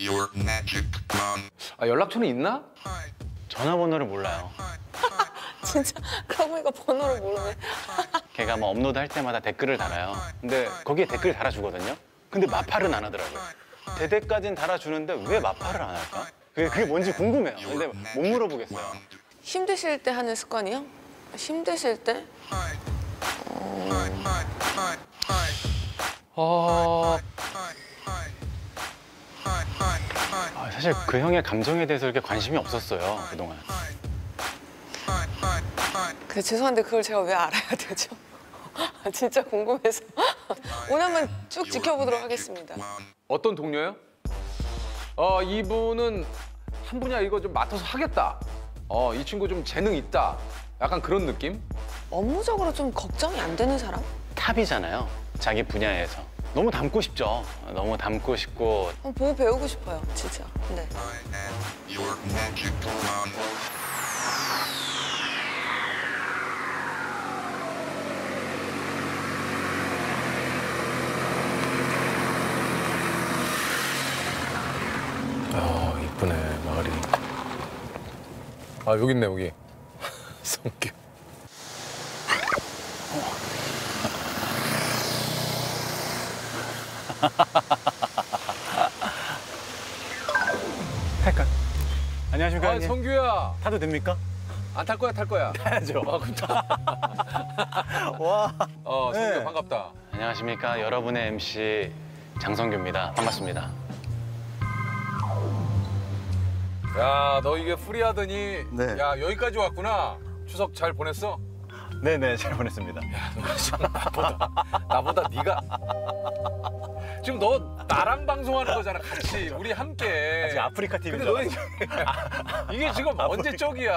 아, 연락처는 있나? 전화번호를 몰라요. 진짜 그러고 보니까 번호를 모르네. 걔가 뭐 업로드 할 때마다 댓글을 달아요. 근데 거기에 댓글 달아주거든요. 근데 마팔은 안 하더라고요. 대대까지는 달아주는데 왜 마팔을 안 할까? 그게 뭔지 궁금해요. 근데 못 물어보겠어요. 힘드실 때 하는 습관이요? 힘드실 때? 사실 그 형의 감정에 대해서 이렇게 관심이 없었어요, 그동안. 근데 죄송한데 그걸 제가 왜 알아야 되죠? 진짜 궁금해서. 오늘 한번 쭉 지켜보도록 하겠습니다. 어떤 동료예요? 이분은 한 분야 이거 좀 맡아서 하겠다. 이 친구 좀 재능 있다. 약간 그런 느낌? 업무적으로 좀 걱정이 안 되는 사람? 탑이잖아요, 자기 분야에서. 너무 닮고 싶죠. 너무 닮고 싶고. 보고 배우고 싶어요, 진짜. 네. 이쁘네, 마을이. 여기 있네, 여기. 성규. 탈까? 안녕하십니까, 형님. 성규야. 타도 됩니까? 안 탈 거야, 탈 거야. 타야죠. 그럼 타. 와. 성규 네. 반갑다. 안녕하십니까, 여러분의 MC 장성규입니다. 반갑습니다. 야, 너 이게 프리하더니 네. 야, 여기까지 왔구나. 추석 잘 보냈어? 네네, 잘 보냈습니다. 나보다 네가 지금 너 나랑 방송하는 거잖아, 같이. 우리 함께. 아직 아프리카 TV. 근데 너는 이게 지금 언제 쪽이야.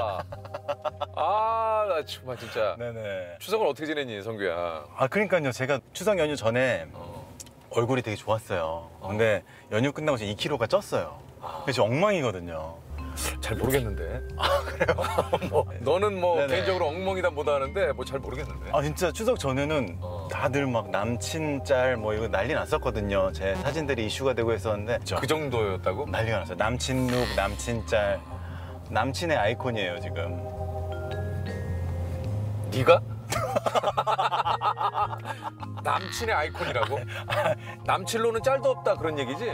나 정말 진짜. 네네. 추석을 어떻게 지냈니, 성규야? 그러니까요. 제가 추석 연휴 전에 얼굴이 되게 좋았어요. 근데 연휴 끝나고 지금 2kg가 쪘어요. 그래서 엉망이거든요. 잘 모르겠는데. 그래요? 너는 네네. 개인적으로 엉망이다 못 하는데 잘 모르겠는데. 진짜 추석 전에는 다들 막 남친 짤 이거 난리 났었거든요. 제 사진들이 이슈가 되고 했었는데 그 정도였다고? 난리가 났어요. 남친 룩, 남친 짤. 남친의 아이콘이에요, 지금. 네가? 남친의 아이콘이라고? 남친로는 짤도 없다 그런 얘기지?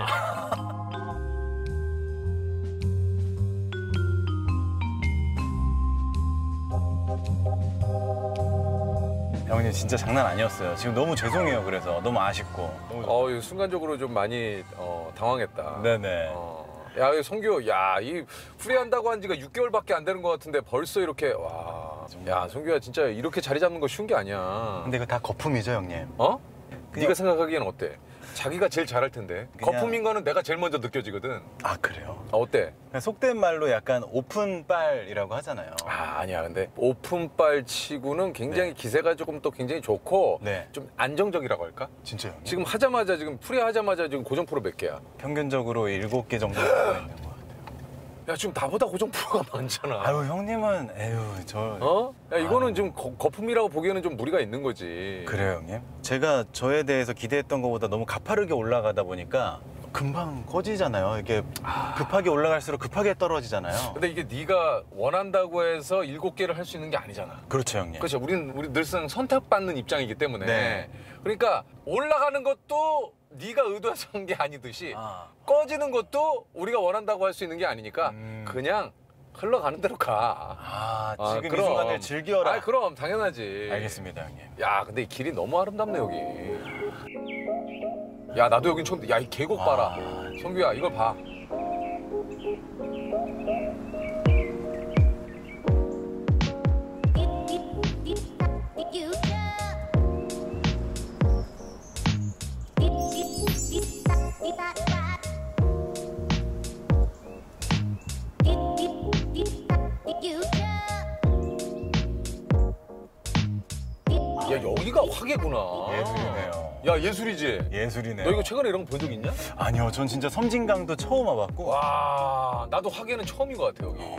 형님 진짜 장난 아니었어요. 지금 너무 죄송해요. 그래서 너무 아쉽고. 이거 순간적으로 좀 많이 당황했다. 네네. 야, 성규, 야, 이 프리한다고 한 지가 6개월밖에 안 되는 것 같은데 벌써 이렇게, 와. 야, 성규야, 진짜 이렇게 자리 잡는 거 쉬운 게 아니야. 근데 이거 다 거품이죠, 형님. 네가 생각하기엔 어때? 자기가 제일 잘할 텐데. 그냥- 거품인 거는 내가 제일 먼저 느껴지거든. 그래요? 어때? 그냥 속된 말로 약간 오픈빨이라고 하잖아요. 아니야. 근데 오픈빨 치고는 굉장히 기세가 조금 또 굉장히 좋고 네. 좀 안정적이라고 할까? 진짜요? 지금 하자마자 지금 프리하자마자 지금 고정 프로 몇 개야? 평균적으로 7개 정도 하고 있는 것 같아요. 야, 지금 나보다 고정 프로가 많잖아. 아유, 형님은 야, 이거는 좀 거품이라고 보기에는 좀 무리가 있는 거지. 그래요, 형님? 제가 저에 대해서 기대했던 것보다 너무 가파르게 올라가다 보니까 금방 꺼지잖아요. 이게 급하게 올라갈수록 급하게 떨어지잖아요. 근데 이게 네가 원한다고 해서 7개를 할 수 있는 게 아니잖아. 그렇죠, 형님. 그렇죠. 우리 늘상 선택받는 입장이기 때문에. 네. 그러니까 올라가는 것도 네가 의도해서 한 게 아니듯이 꺼지는 것도 우리가 원한다고 할 수 있는 게 아니니까 그냥 흘러가는 대로 가. 지금 이 그럼. 순간을 즐겨라. 그럼 당연하지. 알겠습니다, 형님. 야, 근데 이 길이 너무 아름답네, 여기. 야, 나도 여긴 처음. 야, 이 계곡 봐라. 성규야, 이걸 봐. 야, 여기가 화계구나. 예술이네요. 야, 예술이지? 예술이네요. 너 이거 최근에 이런 거 본 적 있냐? 아니요, 전 진짜 섬진강도 처음 와봤고. 와, 나도 화계는 처음인 것 같아, 여기.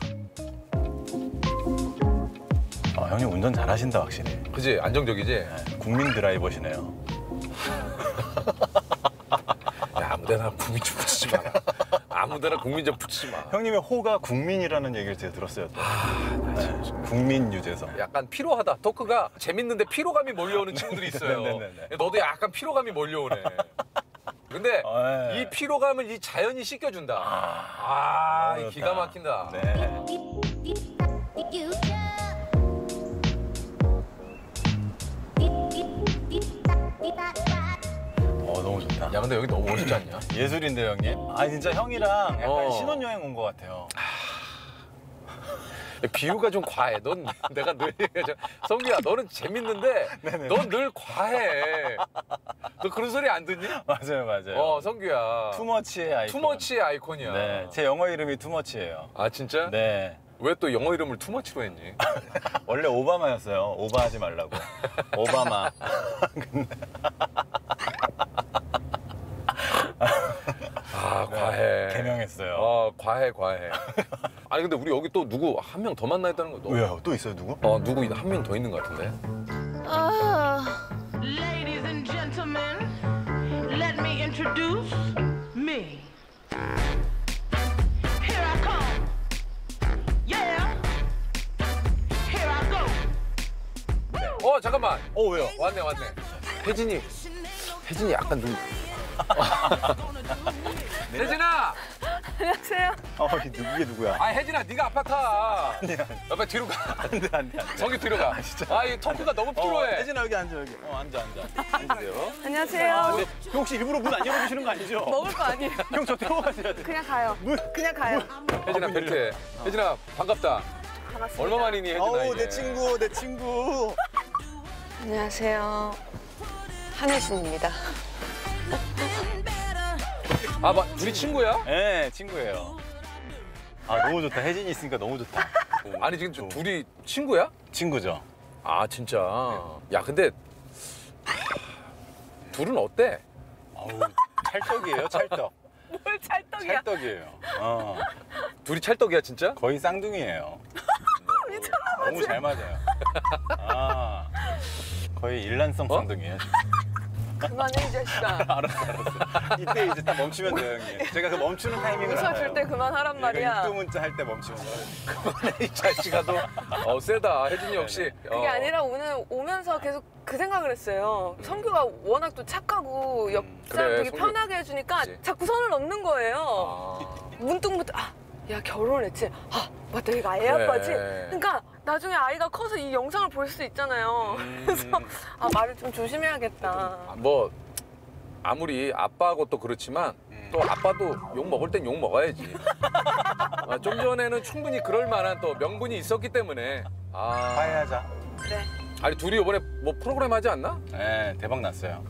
형님 운전 잘하신다, 확실히. 그지? 안정적이지? 국민 드라이버시네요. 야, 뭐 아무데나 국민 좀 붙이지 마라. 아무데나 국민 좀 붙이지 마. 형님의 호가 국민이라는 얘기를 제가 들었어요. 또. 네, 국민 유재석. 약간 피로하다. 토크가 재밌는데 피로감이 몰려오는 친구들이 있어요. 네네네네. 너도 약간 피로감이 몰려오네. 근데 네. 이 피로감을 이 자연이 씻겨준다. 이 기가 막힌다. 네. 너무 좋다. 야 근데 여기 너무 멋있지 않냐? 예술인데 형님? 아 진짜 형이랑 약간 어. 신혼여행 온 것 같아요. 비유가 좀 과해. 넌 내가 늘 얘기하잖아. 성규야 너는 재밌는데 네네. 넌 늘 과해. 너 그런 소리 안 듣니? 맞아요. 성규야. 투머치의 아이콘. 투머치의 아이콘이야. 네, 제 영어 이름이 투머치예요. 아 진짜? 네. 왜 또 영어 이름을 투머치로 했니? 원래 오바마였어요. 오바하지 말라고. 오바마. 과해. 개명했어요. 과해. 아니 근데 우리 여기 또 누구 한 명 더 만나있다는 거. 왜요? 또 있어요 누구? 누구 한 명 더 있는 것 같은데. Ladies and gentlemen, let me introduce me. Here I come. Yeah. Here I go. 잠깐만. 왜요? 왔네. 혜진이 약간 눈. 혜진아. 안녕하세요. 이게 누구야? 혜진아 네가 앞에 타. 옆에 뒤로 가. 안 돼. 성규 뒤로 가. 이 토크가 너무 필요해. 혜진아 여기 앉아 여기. 앉아. 앉으세요. 안녕하세요. 근데 형 혹시 일부러 문 안 열어주시는 거 아니죠? 먹을 거 아니에요. 형 저 태워가셔야 돼. 그냥 가요. 그냥 가요. 혜진아 벨트해. 혜진아 반갑다. 반갑습니다. 얼마 만이니 혜진아 이게. 내 친구. 안녕하세요. 한혜진입니다. 둘이 친구야? 네, 친구예요. 너무 좋다. 혜진이 있으니까 너무 좋다. 아니 지금 둘이 친구야? 친구죠. 아 진짜. 야 근데 둘은 어때? 찰떡이에요, 찰떡. 뭘 찰떡이야. 찰떡이에요. 둘이 찰떡이야 진짜? 거의 쌍둥이에요. 너무 잘 맞아요. 거의 일란성 쌍둥이에요. 그만해 이 자식아. 알았어. 이때 이제 딱 멈추면 돼요, 형님. 제가 그 멈추는 타이밍을 웃어줄 때 그만하란 말이야. 육두 문자 할 때 멈추면 돼요. 이 자식아 너 세다. 혜진이 역시. 그게 아니라 오늘 오면서 계속 그 생각을 했어요. 성규가 워낙 또 착하고 옆 사람 그래, 되게 성규. 편하게 해주니까 그치. 자꾸 선을 넘는 거예요. 문득 야 결혼을 했지? 맞다 얘가 애 그래. 아빠지? 그러니까 나중에 아이가 커서 이 영상을 볼 수 있잖아요. 그래서 말을 좀 조심해야겠다. 뭐 아무리 아빠하고 또 그렇지만 또 아빠도 욕 먹을 땐 욕 먹어야지. 좀 전에는 충분히 그럴 만한 또 명분이 있었기 때문에. 화해하자. 그래. 아니 둘이 이번에 뭐 프로그램 하지 않나? 네, 대박 났어요.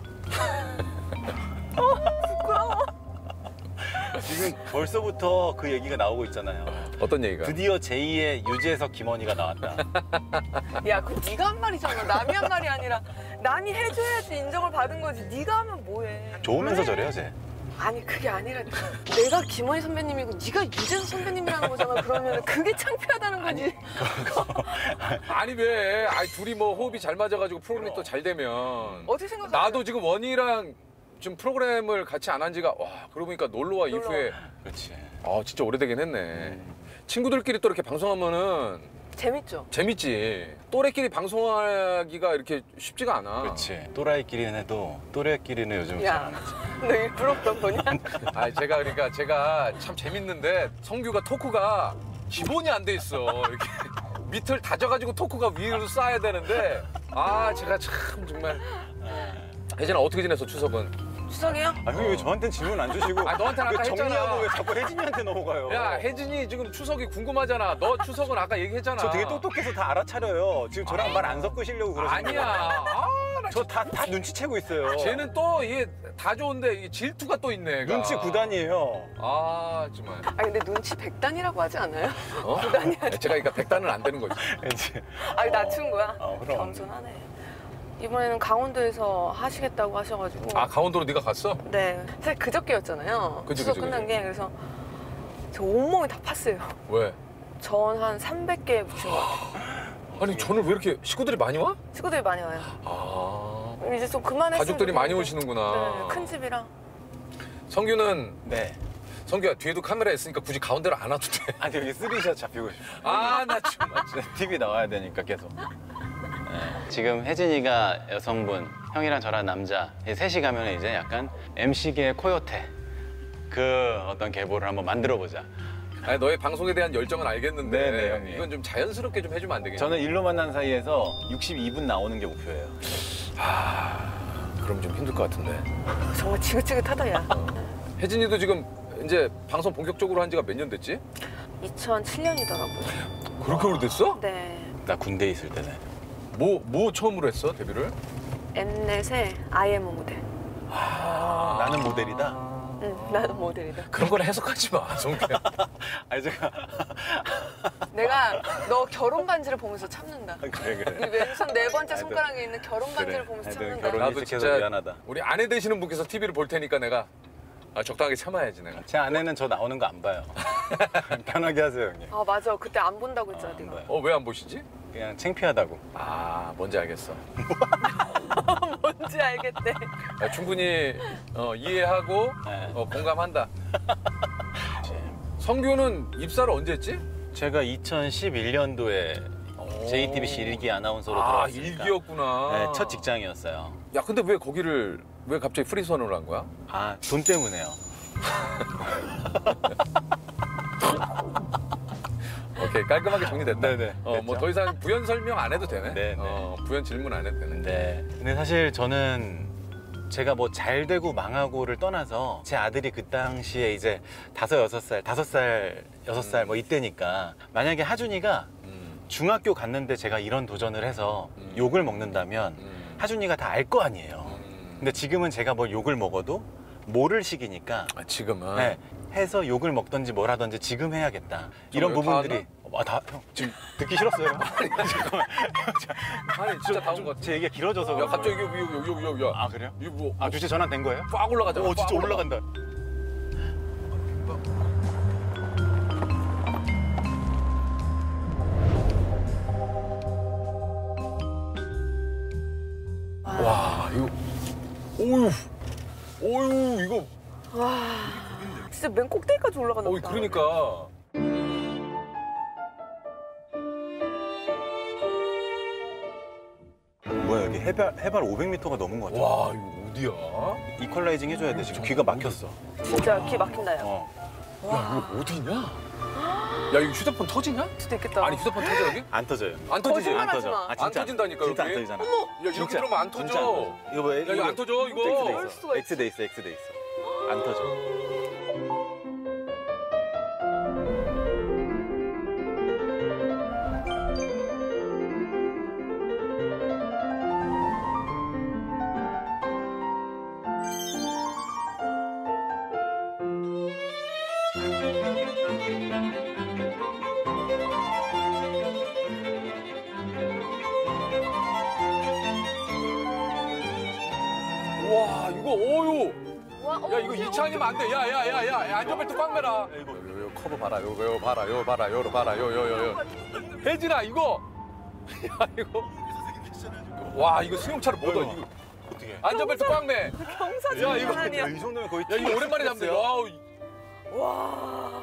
부끄러워. 지금 벌써부터 그 얘기가 나오고 있잖아요. 어떤 얘기가? 드디어 제2의 유재석 김원희가 나왔다. 야, 그 네가 한 말이잖아. 남이 한 말이 아니라 남이 해줘야지 인정을 받은 거지. 네가 하면 뭐해? 좋으면서 왜? 저래요, 쟤. 아니 그게 아니라 내가 김원희 선배님이고 네가 유재석 선배님이라는 거잖아. 그러면 그게 창피하다는 거지. 아니 왜? 둘이 뭐 호흡이 잘 맞아가지고 프로그램이 또 잘 되면. 어떻게 생각하세요? 나도 지금 원희랑 지금 프로그램을 같이 안 한 지가 그러고 보니까 놀러와 이후에 그렇지. 진짜 오래되긴 했네. 친구들끼리 또 이렇게 방송하면은 재밌죠? 재밌지. 또래끼리 방송하기가 이렇게 쉽지가 않아. 그렇지. 또라이끼리는 해도 또래끼리는 요즘 잘 안 야, 하지. 너 일부러 그런 거냐? 제가 참 재밌는데 성규가 토크가 기본이 안 돼 있어. 이렇게 밑을 다져가지고 토크가 위로 쌓아야 되는데 제가 참 정말. 혜진아 어떻게 지냈어 추석은? 추석이요? 형님 왜 저한테는 질문 안 주시고 너한테는 아까 정리하고 했잖아. 왜 자꾸 혜진이한테 넘어가요? 야 혜진이 지금 추석이 궁금하잖아. 너 추석은 아까 얘기했잖아. 저 되게 똑똑해서 다 알아차려요. 지금 저랑 말 안 섞으시려고 그러시는 거예요. 아니야. 저 다 눈치채고 있어요. 쟤는 또 이게 다 좋은데 이게 질투가 또 있네. 얘가. 눈치 9단이에요. 정말. 근데 눈치 100단이라고 하지 않아요? 제가 그러니까 100단은 안 되는 거지. 낮춘 거야? 그럼. 겸손하네. 이번에는 강원도에서 하시겠다고 하셔가지고. 강원도로 네가 갔어? 네. 사실 그저께였잖아요. 그치, 추석 그치, 끝난 그치. 게. 그래서 저 온몸이 다 팠어요. 왜? 전 한 300개 붙인 것 같아요. 아니 저는 왜 이렇게 식구들이 많이 와? 친구들이 많이 와요. 이제 좀 그만했으면 가족들이 많이 좋겠는데. 오시는구나. 네, 큰 집이랑. 성규는 네. 성규야 뒤에도 카메라 있으니까 굳이 가운데로 안 와도 돼. 아니 여기 스리샷 잡히고 싶어. 아 나 정말 진짜. TV 나와야 되니까 계속. 네. 지금 혜진이가 여성분, 형이랑 저랑 남자 이 셋이 가면 이제 약간 MC계의 코요테 그 어떤 계보를 한번 만들어 보자. 아니 너의 방송에 대한 열정은 알겠는데 네네, 형님. 이건 좀 자연스럽게 좀 해주면 안 되겠냐? 저는 일로 만난 사이에서 62분 나오는 게 목표예요. 그럼 좀 힘들 것 같은데. 정말 지긋지긋하다 야. 혜진이도 지금 이제 방송 본격적으로 한 지가 몇 년 됐지? 2007년이더라고요. 그렇게 오래됐어? 네. 나 군대 있을 때네. 뭐 처음으로 했어 데뷔를? 엠넷의 IM 모델. 나는 모델이다. 응, 나는 모델이다. 그런 걸 해석하지 마, 성규야. 아니 제가 내가 너 결혼 반지를 보면서 참는다. 그래. 이 왼손 네 번째 손가락에 있는 결혼 반지를 그래. 보면서 하여튼 참는다. 결혼- 나도 일찍해서 진짜 미안하다. 우리 아내 되시는 분께서 TV를 볼 테니까 내가 적당하게 참아야지 내가. 제 아내는 저 나오는 거 안 봐요. 편하게 하세요 형님. 아 맞아. 그때 안 본다고 했잖아 안 네가. 봐요. 왜 안 보시지? 그냥 창피하다고. 뭔지 알겠어. 뭔지 알겠대. 충분히 이해하고 네. 공감한다. 성규는 입사를 언제 했지? 제가 2011년도에 JTBC 일기 아나운서로 아 들어왔으니까 일기였구나. 네, 첫 직장이었어요. 야 근데 왜 갑자기 프리선언을 한 거야? 아, 돈 때문에요. 오케이 깔끔하게 정리됐다. 네네, 뭐 됐죠? 더 이상 부연 설명 안 해도 되네. 네네. 부연 질문 안 해도 되네. 네. 근데 사실 저는 제가 뭐 잘 되고 망하고를 떠나서 제 아들이 그 당시에 이제 5, 6살, 5살, 6살 뭐 이때니까 만약에 하준이가 중학교 갔는데 제가 이런 도전을 해서 욕을 먹는다면 하준이가 다 알 거 아니에요. 근데 지금은 제가 뭘 욕을 먹어도 모를 시기니까 지금은 네, 해서 욕을 먹던지 뭘 하던지 지금 해야겠다. 이런 왜 부분들이 형 지금 듣기 싫었어요. 잠깐만. 아니 진짜 다운 것 같아. 제 얘기가 길어져서 야 그런 갑자기 거예요. 이거 아 그래요? 이거 뭐 아 주제 전환 된 거예요? 빡 올라가잖아. 오 진짜 빡 올라가. 올라간다. 와 이거 오유 이거 진짜 맨 꼭대기까지 올라간다. 그러니까 뭐야 여기 해발 500m가 넘은 것 같아. 와 이거 어디야? 이퀄라이징 해줘야 돼 지금 귀가 막혔어. 진짜 귀 막힌다 야. 야 이거 어디냐? 야 이거 휴대폰 터지냐? 수도 있겠다. 아니 휴대폰 터져 여기? 안 터져요. 안 터지지? 거짓말 안 하지 터져. 마. 아, 진짜 안 터진다니까, 진짜 여기? 안 터지잖아. 야 이렇게 진짜, 들으면 안 진짜 터져. 이거 뭐 이거 안 터져, 이거. X돼 있어. X돼 있어. 안 터져. 와 이거 오유. 와, 야 이거 2차 아니면 안 돼. 야야야야 안전벨트 꽉 매라. 요 커브 봐라. 요 봐라. 요 봐라. 요로 봐라. 요. 혜진아 이거. 야 이거. 와 이거 수용차를 못 얻어. 이거 어떻게? 안전벨트 꽉 매. 경사 야, 이거- 장난 아니야. 이 정도면 거의 야 이거 오랜만에 잡네. 와우. 와.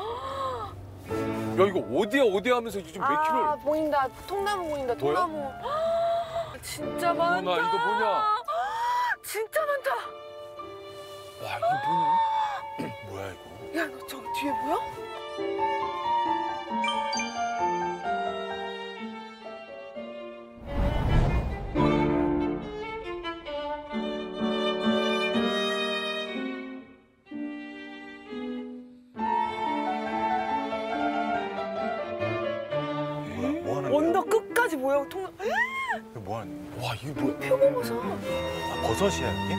야 이거 어디야 하면서 지금 몇 킬로? 아 보인다. 통나무 보인다. 보여? 통나무. 진짜 많다. 어머나, 이거 뭐냐? 진짜 많다. 와 이거 뭐냐? 뭐야 이거? 야 너 저기 뒤에 보여? 뭐야? 뭐 하는 거야? 언덕 끝까지 보여. 통나. 이거 뭐 하는? 와 이거 뭐야? 표고버섯. 아, 버섯이야 여기?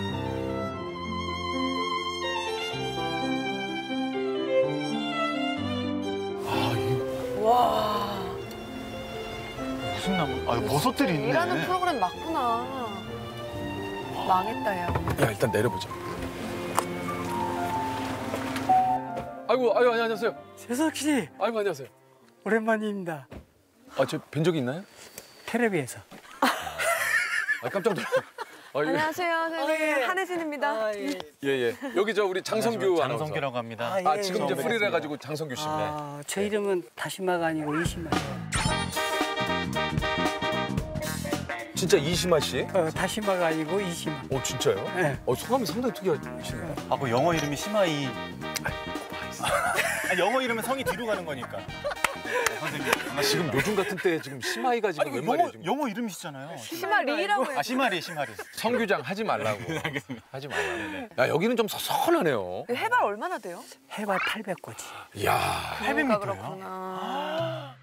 아 이거 와. 무슨 나무? 아 이거 버섯들이 있네. 일하는 프로그램 맞구나. 망했다 야. 야 일단 내려보자. 아이고 안녕하세요. 재석 씨 아이고 안녕하세요. 오랜만입니다. 저 뵌 적이 있나요? 텔레비에서. 아 깜짝 놀랐. 안녕하세요, 선생님. 한혜진입니다. 예. 여기 저 우리 장성규 아나운서. 장성규라고 합니다. 아, 지금 이제 프리를 해가지고 장성규 씨입니다. 제 이름은 다시마가 아니고 이시마예요. 진짜 이시마 씨? 다시마가 아니고 이시마. 진짜요? 네. 성함이 상당히 특이하시네요. 아, 그 영어 이름이 시마이. 아, 영어 이름은 성이 뒤로 가는 거니까. 선생님. 지금 요즘 같은 때 지금 시마이가 지금 웬 말이에요? 지금. 영어 이름이시잖아요. 시마리라고 해요. 아, 시마리. 성규장 하지 말라고. 알겠습니다. 하지 말라고. 야, 여기는 좀 서늘하네요. 해발 얼마나 돼요? 해발 800고지. 이야. 800m 요? 그렇구나.